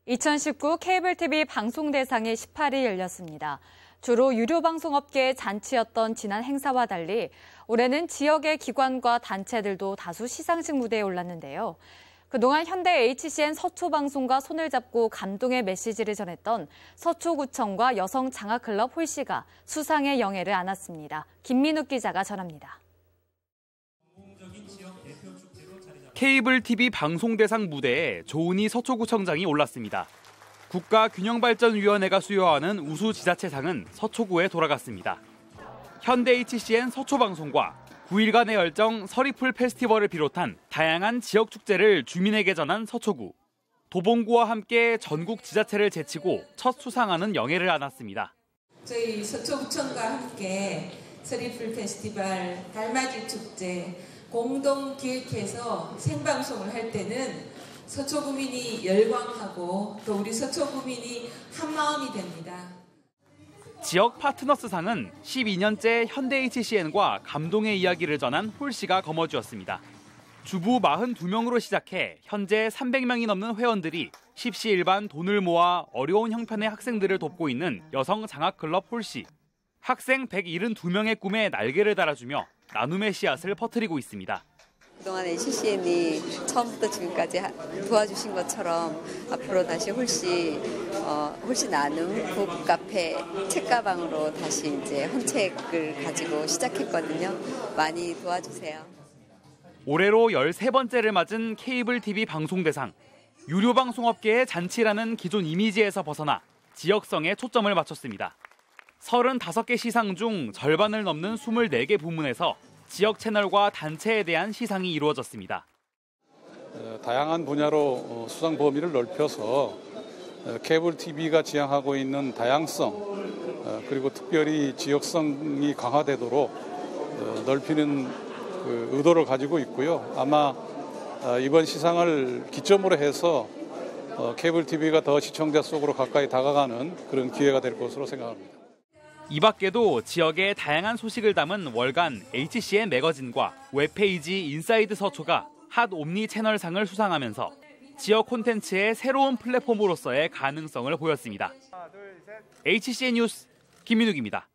2019 케이블TV 방송대상이 18일 열렸습니다. 주로 유료 방송업계의 잔치였던 지난 행사와 달리 올해는 지역의 기관과 단체들도 다수 시상식 무대에 올랐는데요. 그동안 현대 HCN 서초방송과 손을 잡고 감동의 메시지를 전했던 서초구청과 여성장학클럽 홀씨가 수상의 영예를 안았습니다. 김민욱 기자가 전합니다. 케이블TV 방송대상 무대에 조은희 서초구청장이 올랐습니다. 국가균형발전위원회가 수여하는 우수지자체상은 서초구에 돌아갔습니다. 현대 HCN 서초방송과 9일간의 열정 서리풀 페스티벌을 비롯한 다양한 지역 축제를 주민에게 전한 서초구. 도봉구와 함께 전국 지자체를 제치고 첫 수상하는 영예를 안았습니다. 저희 서초구청과 함께 서리풀 페스티벌, 달맞이 축제 공동 기획해서 생방송을 할 때는 서초구민이 열광하고 또 우리 서초구민이 한마음이 됩니다. 지역 파트너스상은 12년째 현대 HCN과 감동의 이야기를 전한 홀씨가 거머쥐었습니다. 주부 42명으로 시작해 현재 300명이 넘는 회원들이 십시일반 돈을 모아 어려운 형편의 학생들을 돕고 있는 여성장학클럽 홀씨. 학생 172명의 꿈에 날개를 달아주며 나눔의 씨앗을 퍼뜨리고 있습니다. 그동안 HCN이 처음부터 지금까지 도와주신 것처럼 앞으로 다시 홀씨 나눔, 북카페, 책가방으로 다시 이제 헌책을 가지고 시작했거든요. 많이 도와주세요. 올해로 13번째를 맞은 케이블TV 방송대상. 유료 방송업계의 잔치라는 기존 이미지에서 벗어나 지역성에 초점을 맞췄습니다. 35개 시상 중 절반을 넘는 24개 부문에서 지역 채널과 단체에 대한 시상이 이루어졌습니다. 다양한 분야로 수상 범위를 넓혀서 케이블TV가 지향하고 있는 다양성 그리고 특별히 지역성이 강화되도록 넓히는 의도를 가지고 있고요. 아마 이번 시상을 기점으로 해서 케이블TV가 더 시청자 속으로 가까이 다가가는 그런 기회가 될 것으로 생각합니다. 이 밖에도 지역의 다양한 소식을 담은 월간 HCN 매거진과 웹페이지 인사이드 서초가 핫 옴니 채널상을 수상하면서 지역 콘텐츠의 새로운 플랫폼으로서의 가능성을 보였습니다. HCN 뉴스 김민욱입니다.